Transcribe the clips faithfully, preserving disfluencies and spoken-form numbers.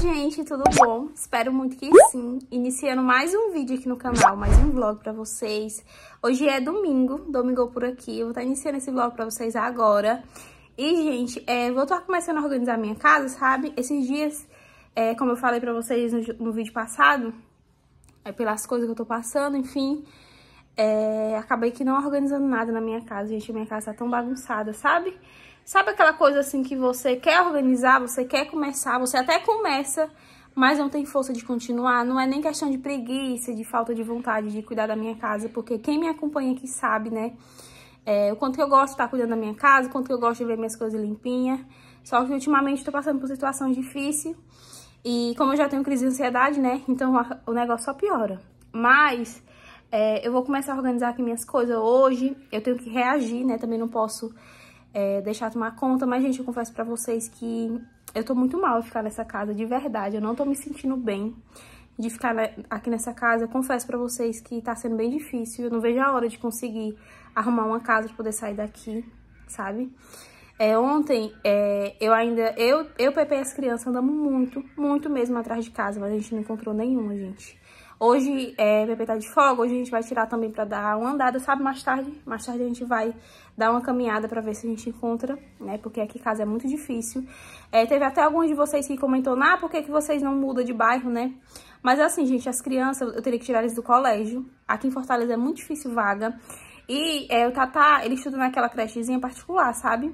gente, tudo bom? Espero muito que sim. Iniciando mais um vídeo aqui no canal, mais um vlog pra vocês. Hoje é domingo, domingo por aqui. Eu vou estar iniciando esse vlog pra vocês agora. E, gente, é, vou estar começando a organizar minha casa, sabe? Esses dias, é, como eu falei pra vocês no, no vídeo passado, é, pelas coisas que eu tô passando, enfim... É, acabei que não organizando nada na minha casa, gente. Minha casa tá tão bagunçada, sabe? Sabe aquela coisa assim que você quer organizar, você quer começar, você até começa, mas não tem força de continuar? Não é nem questão de preguiça, de falta de vontade de cuidar da minha casa, porque quem me acompanha aqui sabe, né? É, o quanto que eu gosto de estar cuidando da minha casa, o quanto que eu gosto de ver minhas coisas limpinhas. Só que ultimamente tô passando por situação difícil e como eu já tenho crise de ansiedade, né? Então o negócio só piora. Mas... É, eu vou começar a organizar aqui minhas coisas hoje, eu tenho que reagir, né, também não posso é, deixar tomar conta, mas, gente, eu confesso pra vocês que eu tô muito mal de ficar nessa casa, de verdade, eu não tô me sentindo bem de ficar aqui nessa casa, eu confesso pra vocês que tá sendo bem difícil, eu não vejo a hora de conseguir arrumar uma casa pra poder sair daqui, sabe? É, ontem, é, eu ainda, eu, eu, Pepe e as crianças andamos muito, muito mesmo atrás de casa, mas a gente não encontrou nenhuma, gente. Hoje, é, Pepe tá de folga, hoje a gente vai tirar também pra dar uma andada, sabe, mais tarde. Mais tarde a gente vai dar uma caminhada pra ver se a gente encontra, né, porque aqui em casa é muito difícil. É, teve até alguns de vocês que comentou, ah, por que que vocês não mudam de bairro, né? Mas assim, gente, as crianças, eu teria que tirar eles do colégio. Aqui em Fortaleza é muito difícil vaga. E é, o Tatá, ele estuda naquela crechezinha particular, sabe?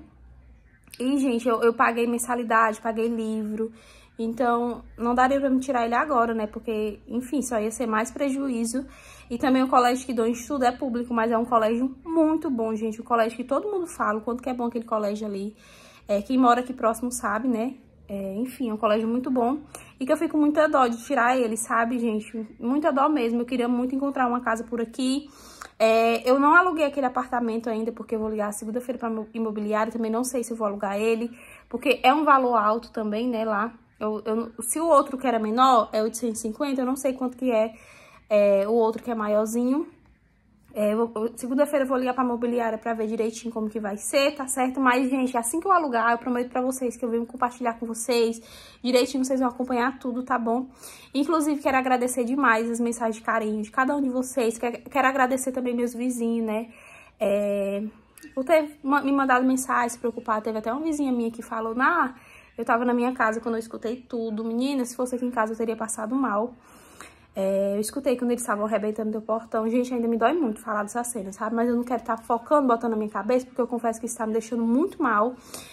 E, gente, eu, eu paguei mensalidade, paguei livro... Então, não daria pra me tirar ele agora, né? Porque, enfim, só ia ser mais prejuízo. E também o colégio que dou estudo é público, mas é um colégio muito bom, gente. O colégio que todo mundo fala, o quanto que é bom aquele colégio ali. É, quem mora aqui próximo sabe, né? É, enfim, é um colégio muito bom. E que eu fico muito a dó de tirar ele, sabe, gente? Muita dó mesmo. Eu queria muito encontrar uma casa por aqui. É, eu não aluguei aquele apartamento ainda, porque eu vou ligar segunda-feira pra imobiliária. Também não sei se eu vou alugar ele, porque é um valor alto também, né, lá. Eu, eu, se o outro que era menor é oitocentos e cinquenta, eu não sei quanto que é, é o outro que é maiorzinho. É, segunda-feira eu vou ligar pra mobiliária pra ver direitinho como que vai ser, tá certo? Mas, gente, assim que eu alugar, eu prometo pra vocês que eu venho compartilhar com vocês. Direitinho vocês vão acompanhar tudo, tá bom? Inclusive, quero agradecer demais as mensagens de carinho de cada um de vocês. Quero, quero agradecer também meus vizinhos, né? É, por ter me mandado mensagem, se preocupar. Teve até uma vizinha minha que falou, nah... Eu tava na minha casa quando eu escutei tudo. Menina, se fosse aqui em casa eu teria passado mal. É, eu escutei quando eles estavam arrebentando meu portão. Gente, ainda me dói muito falar dessa cena, sabe? Mas eu não quero estar focando, botando na minha cabeça, porque eu confesso que isso tá me deixando muito mal.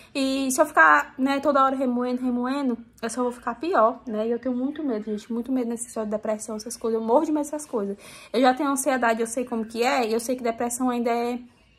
E se eu ficar, né, toda hora remoendo, remoendo, eu só vou ficar pior, né? E eu tenho muito medo, gente, muito medo nessa história de depressão, essas coisas. Eu morro de medo dessas coisas. Eu já tenho ansiedade, eu sei como que é, e eu sei que depressão ainda é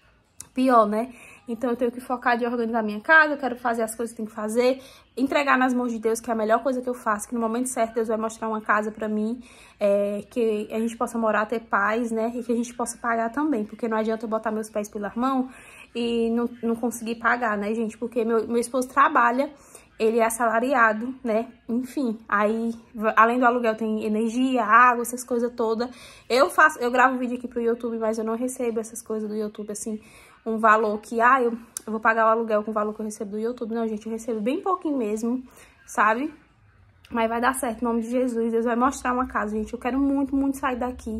pior, né? Então, eu tenho que focar de organizar minha casa, eu quero fazer as coisas que tenho que fazer, entregar nas mãos de Deus, que é a melhor coisa que eu faço, que no momento certo Deus vai mostrar uma casa pra mim, é, que a gente possa morar, ter paz, né, e que a gente possa pagar também, porque não adianta eu botar meus pés pela mão e não, não conseguir pagar, né, gente, porque meu, meu esposo trabalha, ele é assalariado, né, enfim, aí, além do aluguel, tem energia, água, essas coisas todas. Eu faço, eu gravo vídeo aqui pro YouTube, mas eu não recebo essas coisas do YouTube, assim, um valor que, ah, eu, eu vou pagar o aluguel com o valor que eu recebo do YouTube. Não, gente, eu recebo bem pouquinho mesmo, sabe? Mas vai dar certo, em nome de Jesus. Deus vai mostrar uma casa, gente. Eu quero muito, muito sair daqui.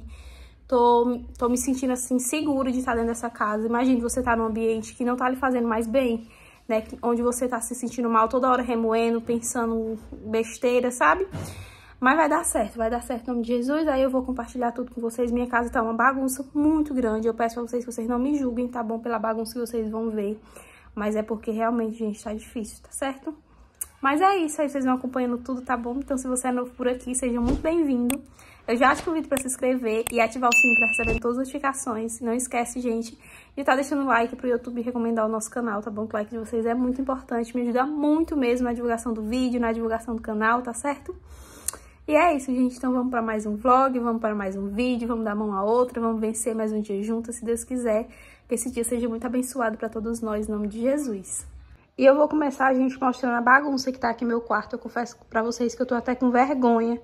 Tô, tô me sentindo, assim, segura de estar dentro dessa casa. Imagina você tá num ambiente que não tá lhe fazendo mais bem, né? Onde você tá se sentindo mal toda hora remoendo, pensando besteira, sabe? Mas vai dar certo, vai dar certo em nome de Jesus. Aí eu vou compartilhar tudo com vocês. Minha casa tá uma bagunça muito grande. Eu peço pra vocês que vocês não me julguem, tá bom? Pela bagunça que vocês vão ver. Mas é porque realmente, gente, tá difícil, tá certo? Mas é isso, aí vocês vão acompanhando tudo, tá bom? Então, se você é novo por aqui, seja muito bem-vindo. Eu já te convido pra se inscrever e ativar o sininho pra receber todas as notificações. Não esquece, gente, de estar deixando o like pro YouTube recomendar o nosso canal, tá bom? O like de vocês é muito importante, me ajuda muito mesmo na divulgação do vídeo, na divulgação do canal, tá certo? E é isso, gente. Então, vamos para mais um vlog, vamos para mais um vídeo, vamos dar mão a outra, vamos vencer mais um dia juntas, se Deus quiser. Que esse dia seja muito abençoado para todos nós, em nome de Jesus. E eu vou começar, gente, mostrando a bagunça que tá aqui no meu quarto. Eu confesso para vocês que eu tô até com vergonha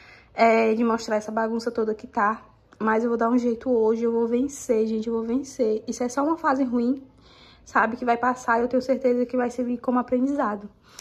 é, de mostrar essa bagunça toda que tá. Mas eu vou dar um jeito hoje, eu vou vencer, gente, eu vou vencer. Isso é só uma fase ruim, sabe, que vai passar e eu tenho certeza que vai servir como aprendizado.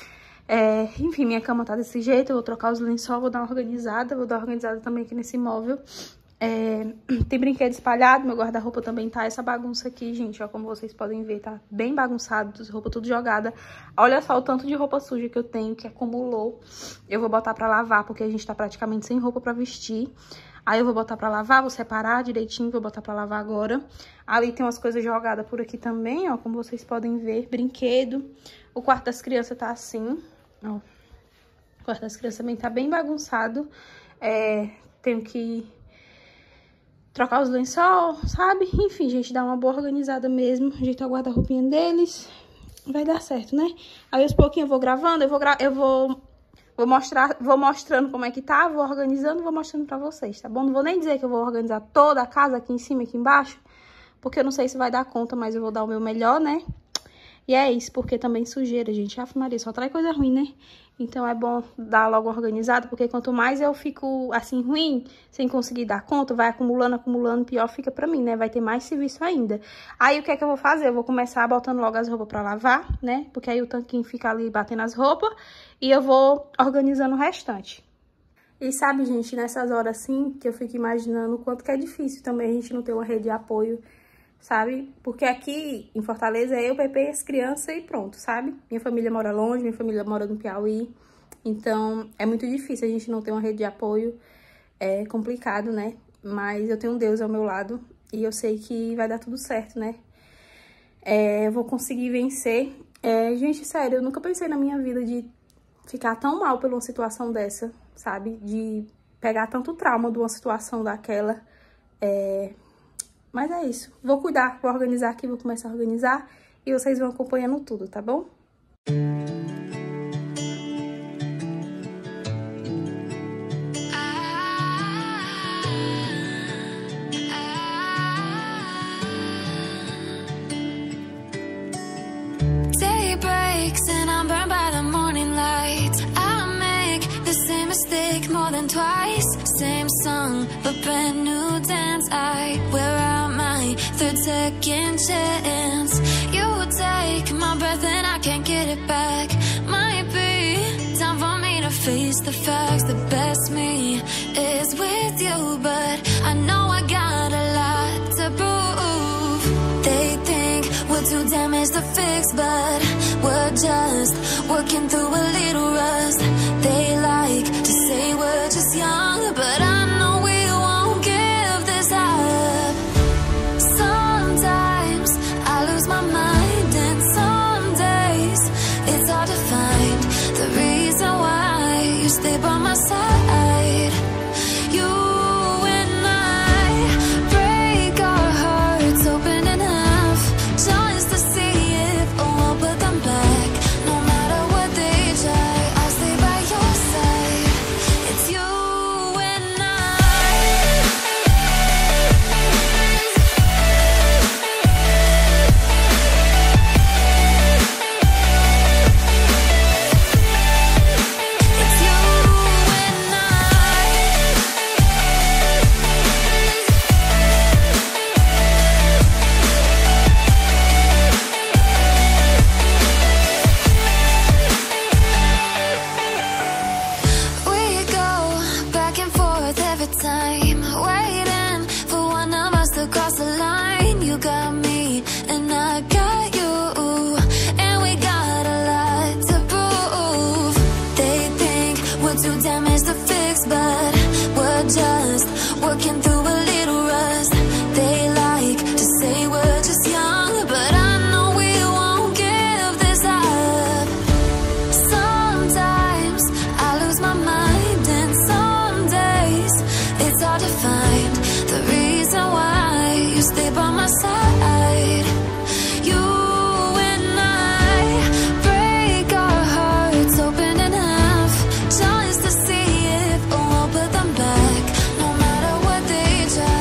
É, enfim, minha cama tá desse jeito, eu vou trocar os lençóis, vou dar uma organizada, vou dar uma organizada também aqui nesse móvel. É, tem brinquedo espalhado, meu guarda-roupa também tá essa bagunça aqui, gente, ó, como vocês podem ver, tá bem bagunçado, roupa tudo jogada. Olha só o tanto de roupa suja que eu tenho, que acumulou. Eu vou botar pra lavar, porque a gente tá praticamente sem roupa pra vestir. Aí eu vou botar pra lavar, vou separar direitinho, vou botar pra lavar agora. Ali tem umas coisas jogadas por aqui também, ó, como vocês podem ver, brinquedo. O quarto das crianças tá assim, ó. O quarto das crianças também tá bem bagunçado. É, tenho que trocar os lençol, sabe? Enfim, gente, dá uma boa organizada mesmo. Ajeitar o guarda-roupinha deles. Vai dar certo, né? Aí, aos pouquinhos, eu vou gravando, eu vou... Gra eu vou... Vou mostrar, vou mostrando como é que tá, vou organizando, vou mostrando pra vocês, tá bom? Não vou nem dizer que eu vou organizar toda a casa aqui em cima e aqui embaixo, porque eu não sei se vai dar conta, mas eu vou dar o meu melhor, né? E é isso, porque também sujeira, gente. Ave Maria, só traz coisa ruim, né? Então é bom dar logo organizado, porque quanto mais eu fico assim ruim, sem conseguir dar conta, vai acumulando, acumulando, pior fica pra mim, né? Vai ter mais serviço ainda. Aí o que é que eu vou fazer? Eu vou começar botando logo as roupas pra lavar, né? Porque aí o tanquinho fica ali batendo as roupas e eu vou organizando o restante. E sabe, gente, nessas horas assim, que eu fico imaginando o quanto que é difícil também a gente não ter uma rede de apoio, sabe? Porque aqui em Fortaleza é eu, Pepe e as crianças e pronto, sabe? Minha família mora longe, minha família mora no Piauí. Então, é muito difícil a gente não ter uma rede de apoio. É complicado, né? Mas eu tenho um Deus ao meu lado e eu sei que vai dar tudo certo, né? É, eu vou conseguir vencer. É, gente, sério, eu nunca pensei na minha vida de ficar tão mal por uma situação dessa, sabe? De pegar tanto trauma de uma situação daquela. É... Mas é isso. Vou cuidar, vou organizar aqui, vou começar a organizar. E vocês vão acompanhando tudo, tá bom? Day breaks and I'm burned by the morning light. I make the same mistake more than twice. Same song, but brand new dance. I wear out my third second chance. You take my breath and I can't get it back. Might be time for me to face the facts. The best me is with you, but I know I got a lot to prove. They think we're too damaged to fix, but we're just working through a little rust. They like to say we're just young, but I know we won't give this up. Sometimes I lose my mind, and some days it's hard to find the reason why you stay by my side. You and I break our hearts open enough just to see if we'll put them back. No matter what they try, I'll stay by your side. It's you and I. It's you and I. We go back and forth every time, waiting for one of us to cross the line. You got me and I got you, and we got a lot to prove. They think we're too damaged to fix, but we're just working through a little rust. They like to say we're just young, but I know we won't give this up. Sometimes I lose my mind, and some days it's hard to find the reason why you stay by my side. You and I break our hearts open enough just to see if we'll put them back. No matter what they try.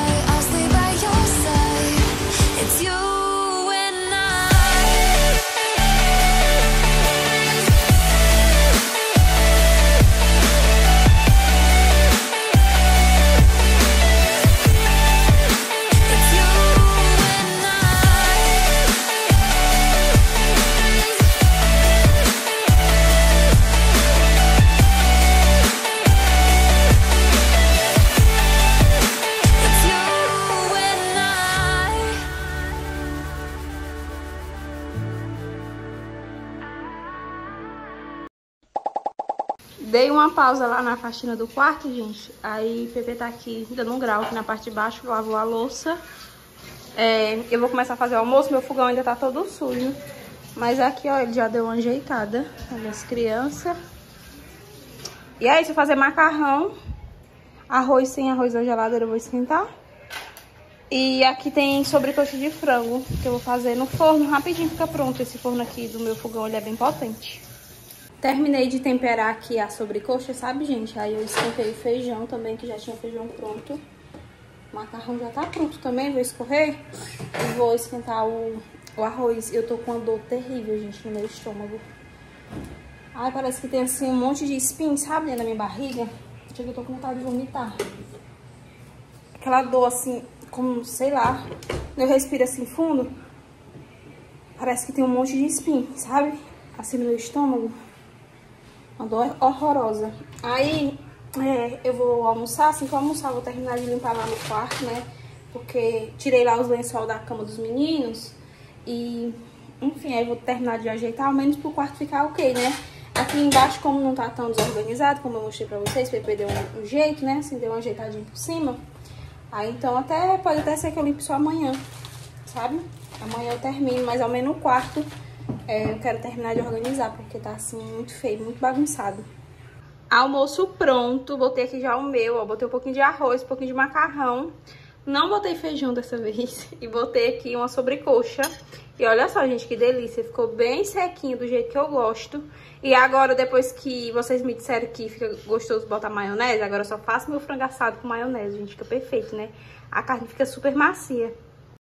Dei uma pausa lá na faxina do quarto, gente. Aí o Pepe tá aqui dando um grau aqui na parte de baixo, lavou a louça. É, eu vou começar a fazer o almoço, meu fogão ainda tá todo sujo. Mas aqui, ó, ele já deu uma ajeitada. Olha as crianças. E aí, se eu fazer macarrão, arroz sem arroz na geladeira eu vou esquentar. E aqui tem sobrecoxa de frango, que eu vou fazer no forno. Rapidinho fica pronto. Esse forno aqui do meu fogão, ele é bem potente. Terminei de temperar aqui a sobrecoxa, sabe, gente? Aí eu esquentei o feijão também, que já tinha feijão pronto. O macarrão já tá pronto também, vou escorrer. E vou esquentar o, o arroz. Eu tô com uma dor terrível, gente, no meu estômago. Ai, parece que tem assim um monte de espinho, sabe, dentro da minha barriga. Chega, eu tô com vontade de vomitar. Aquela dor assim, como, sei lá, eu respiro assim fundo. Parece que tem um monte de espinho, sabe? Assim no meu estômago. Uma dor horrorosa. Aí, é, eu vou almoçar. Assim que eu almoçar, eu vou terminar de limpar lá no quarto, né? Porque tirei lá os lençol da cama dos meninos. E, enfim, aí eu vou terminar de ajeitar, ao menos pro quarto ficar ok, né? Aqui embaixo, como não tá tão desorganizado, como eu mostrei pra vocês, o Pepe deu um, um jeito, né? Assim, deu uma ajeitadinha por cima. Aí, então, até pode até ser que eu limpe só amanhã, sabe? Amanhã eu termino, mas ao menos no quarto é, eu quero terminar de organizar, porque tá, assim, muito feio, muito bagunçado. Almoço pronto, botei aqui já o meu, ó. Botei um pouquinho de arroz, um pouquinho de macarrão. Não botei feijão dessa vez. E botei aqui uma sobrecoxa. E olha só, gente, que delícia. Ficou bem sequinho, do jeito que eu gosto. E agora, depois que vocês me disseram que fica gostoso botar maionese, agora eu só faço meu frango assado com maionese, gente. Fica perfeito, né? A carne fica super macia.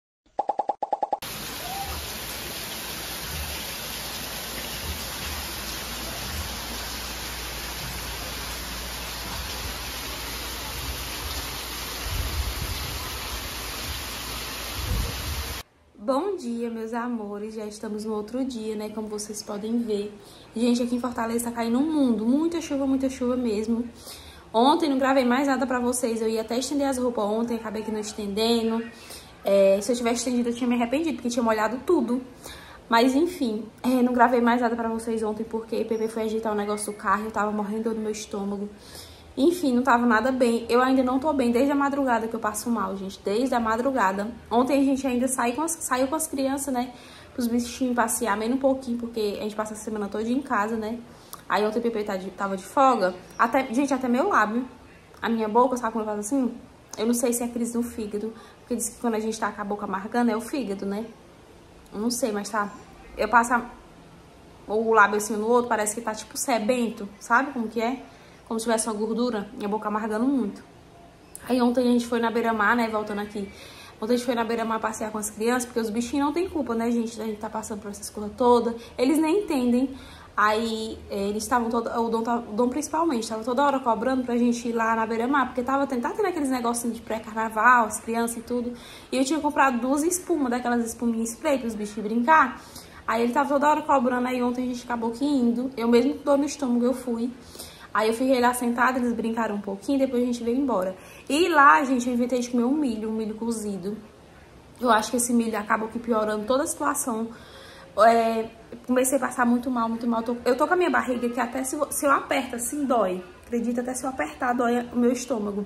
Bom dia, meus amores, já estamos no outro dia, né, como vocês podem ver. Gente, aqui em Fortaleza tá caindo um mundo, muita chuva, muita chuva mesmo. Ontem não gravei mais nada pra vocês, eu ia até estender as roupas ontem, acabei aqui não estendendo. É, se eu tivesse estendido eu tinha me arrependido, porque tinha molhado tudo. Mas enfim, é, não gravei mais nada pra vocês ontem, porque o Pepe foi ajeitar o negócio do carro, eu tava morrendo no meu estômago. Enfim, não tava nada bem. Eu ainda não tô bem desde a madrugada que eu passo mal, gente. Desde a madrugada. Ontem a gente ainda saiu com as, saiu com as crianças, né? Os bichinhos passear, menos um pouquinho, porque a gente passa a semana toda em casa, né? Aí ontem o Pepe tava de folga. Até, gente, até meu lábio, a minha boca, sabe como eu faço assim? Eu não sei se é crise do fígado. Porque diz que quando a gente tá com a boca amargando é o fígado, né? Eu não sei, mas tá... Eu passo a, o lábio assim no outro, parece que tá tipo sebento. Sabe como que é? Como se tivesse uma gordura, minha boca amargando muito. Aí ontem a gente foi na beira-mar, né, voltando aqui. Ontem a gente foi na beira-mar passear com as crianças, porque os bichinhos não tem culpa, né, gente? A gente tá passando por essas coisas todas. Eles nem entendem. Aí eles estavam, todo, o Dom, o Dom principalmente, tava toda hora cobrando pra gente ir lá na beira-mar, porque tava tentando tendo aqueles negocinhos de pré-carnaval, as crianças e tudo. E eu tinha comprado duas espumas, daquelas espuminhas spray pros bichinhos brincar. Aí ele tava toda hora cobrando, aí ontem a gente acabou que indo. Eu mesmo com dor no estômago eu fui. Aí eu fiquei lá sentada, eles brincaram um pouquinho, depois a gente veio embora. E lá, gente, eu inventei de comer um milho, um milho cozido. Eu acho que esse milho acaba aqui piorando toda a situação. É, comecei a passar muito mal, muito mal. Eu tô com a minha barriga que até se, se eu aperto assim, dói. Acredita, até se eu apertar, dói o meu estômago.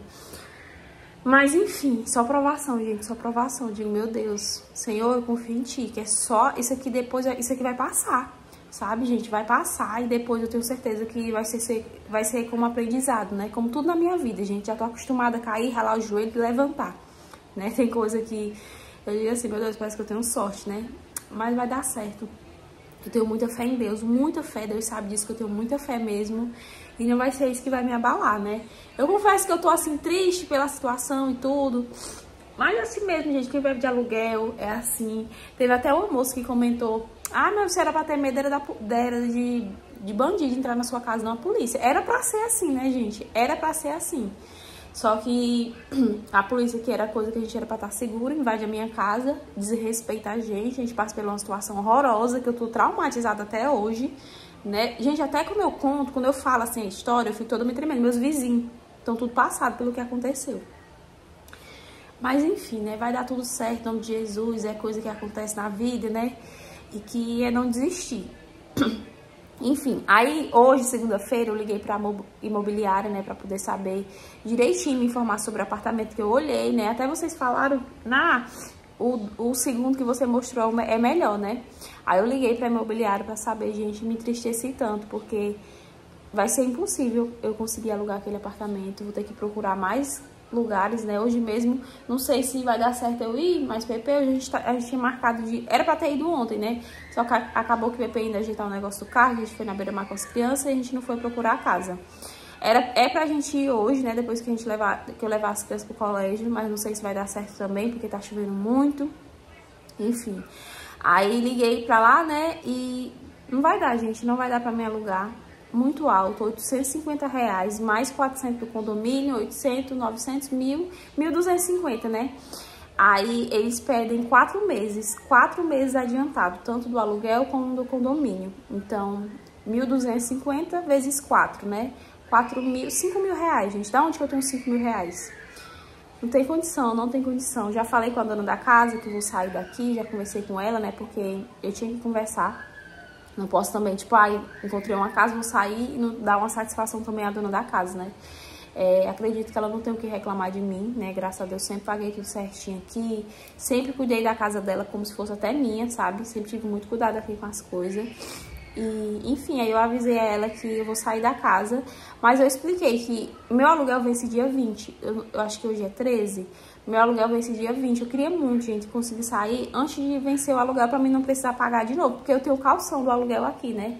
Mas enfim, só provação, gente, só provação. Eu digo, meu Deus, Senhor, eu confio em Ti, que é só isso aqui depois, isso aqui vai passar. Sabe, gente? Vai passar e depois eu tenho certeza que vai ser, vai ser como aprendizado, né? Como tudo na minha vida, gente. Já tô acostumada a cair, ralar o joelho e levantar, né? Tem coisa que eu digo assim, meu Deus, parece que eu tenho sorte, né? Mas vai dar certo. Eu tenho muita fé em Deus, muita fé. Deus sabe disso, que eu tenho muita fé mesmo. E não vai ser isso que vai me abalar, né? Eu confesso que eu tô, assim, triste pela situação e tudo. Mas assim mesmo, gente, quem vive de aluguel é assim. Teve até uma moça que comentou: ah, mas você era pra ter medo era, da, era de, de bandido entrar na sua casa, não a polícia. Era pra ser assim, né, gente? Era pra ser assim. Só que a polícia, que era coisa que a gente era pra estar segura, invade a minha casa, desrespeita a gente. A gente passa por uma situação horrorosa, que eu tô traumatizada até hoje, né? Gente, até quando eu conto, quando eu falo assim a história, eu fico toda me tremendo. Meus vizinhos estão tudo passado pelo que aconteceu. Mas enfim, né? Vai dar tudo certo, em nome de Jesus. É coisa que acontece na vida, né? E que é não desistir. Enfim, aí hoje, segunda-feira, eu liguei pra imobiliária, né, pra poder saber direitinho, me informar sobre o apartamento que eu olhei, né. Até vocês falaram, na, o, o segundo que você mostrou é melhor, né. Aí eu liguei pra imobiliária pra saber, gente, me entristeci tanto, porque vai ser impossível eu conseguir alugar aquele apartamento, vou ter que procurar mais lugares, né, hoje mesmo, não sei se vai dar certo eu ir, mas Pepe, a gente, tá, a gente tinha marcado de, era pra ter ido ontem, né, só que acabou que o Pepe ainda ajeitar o negócio do carro, a gente foi na beira-mar com as crianças e a gente não foi procurar a casa. Era, é pra gente ir hoje, né, depois que a gente levar, que eu levar as crianças pro colégio, mas não sei se vai dar certo também, porque tá chovendo muito, enfim. Aí liguei pra lá, né, e não vai dar, gente, não vai dar pra me alugar. Muito alto, oitocentos e cinquenta reais, mais quatrocentos do condomínio, oitocentos, novecentos, mil, mil duzentos e cinquenta, né? Aí eles pedem quatro meses, quatro meses adiantado, tanto do aluguel como do condomínio. Então, mil duzentos e cinquenta vezes quatro, né? quatro mil, cinco mil reais, gente. Da onde que eu tenho cinco mil reais? Não tem condição, não tem condição. Já falei com a dona da casa que eu vou sair daqui, já conversei com ela, né? Porque eu tinha que conversar. Não posso também, tipo, ah, encontrei uma casa, vou sair e não dar uma satisfação também à dona da casa, né? É, acredito que ela não tem o que reclamar de mim, né? Graças a Deus, sempre paguei tudo certinho aqui. Sempre cuidei da casa dela como se fosse até minha, sabe? Sempre tive muito cuidado aqui com as coisas. E, enfim, aí eu avisei a ela que eu vou sair da casa. Mas eu expliquei que meu aluguel vence dia vinte. Eu, eu acho que hoje é treze. Meu aluguel vence dia vinte. Eu queria muito, gente, conseguir sair antes de vencer o aluguel pra mim não precisar pagar de novo. Porque eu tenho calção do aluguel aqui, né?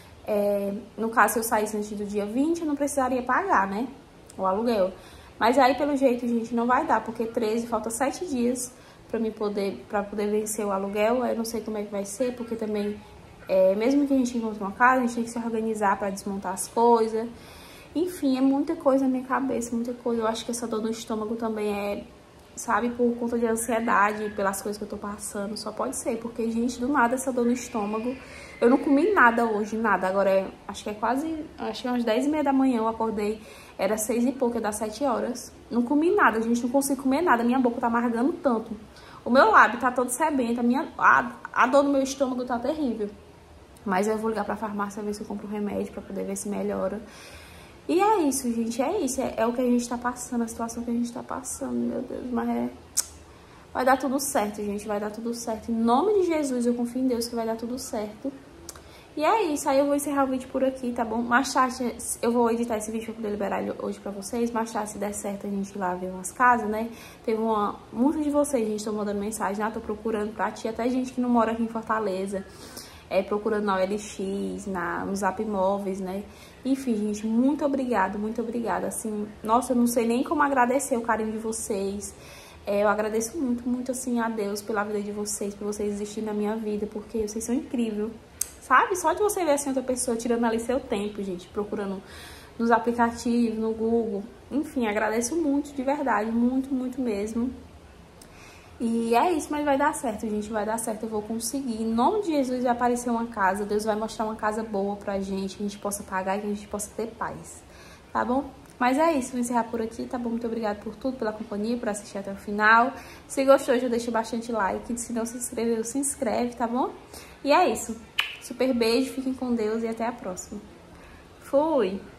É, no caso, se eu saísse antes do dia vinte, eu não precisaria pagar, né? O aluguel. Mas aí, pelo jeito, gente, não vai dar. Porque treze, falta sete dias pra mim poder, pra poder vencer o aluguel. Eu não sei como é que vai ser, porque também, é, mesmo que a gente encontre uma casa, a gente tem que se organizar pra desmontar as coisas. Enfim, é muita coisa na minha cabeça, muita coisa. Eu acho que essa dor no estômago também é, sabe, por conta de ansiedade, pelas coisas que eu tô passando. Só pode ser, porque, gente, do nada essa dor no estômago. Eu não comi nada hoje, nada. Agora, é, acho que é quase, acho que é umas dez e meia da manhã eu acordei. Era seis e pouco, das sete horas. Não comi nada, gente, não consigo comer nada. Minha boca tá amargando tanto. O meu lábio tá todo sebento, a, minha, a, a dor no meu estômago tá terrível. Mas eu vou ligar pra farmácia ver se eu compro remédio pra poder ver se melhora. E é isso, gente, é isso, é, é o que a gente tá passando, a situação que a gente tá passando, meu Deus, mas é... Vai dar tudo certo, gente, vai dar tudo certo. Em nome de Jesus, eu confio em Deus que vai dar tudo certo. E é isso, aí eu vou encerrar o vídeo por aqui, tá bom? Mais tarde, eu vou editar esse vídeo pra poder liberar ele hoje pra vocês. Mais tarde, se der certo, a gente ir lá ver umas casas, né? Teve uma... Muitos de vocês, gente, estão mandando mensagem, ah, tô procurando pra ti, até gente que não mora aqui em Fortaleza. É, procurando na O L X, na, no Zap Imóveis, né? Enfim, gente, muito obrigada, muito obrigada. Assim, nossa, eu não sei nem como agradecer o carinho de vocês. É, eu agradeço muito, muito, assim, a Deus pela vida de vocês, por vocês existirem na minha vida, porque vocês são incríveis, sabe? Só de você ver, assim, outra pessoa tirando ali seu tempo, gente, procurando nos aplicativos, no Google. Enfim, agradeço muito, de verdade, muito, muito mesmo. E é isso, mas vai dar certo, gente, vai dar certo, eu vou conseguir. Em nome de Jesus vai aparecer uma casa, Deus vai mostrar uma casa boa pra gente, que a gente possa pagar e que a gente possa ter paz, tá bom? Mas é isso, vou encerrar por aqui, tá bom? Muito obrigada por tudo, pela companhia, por assistir até o final. Se gostou, já deixa bastante like, se não se inscreveu, se inscreve, tá bom? E é isso, super beijo, fiquem com Deus e até a próxima. Fui!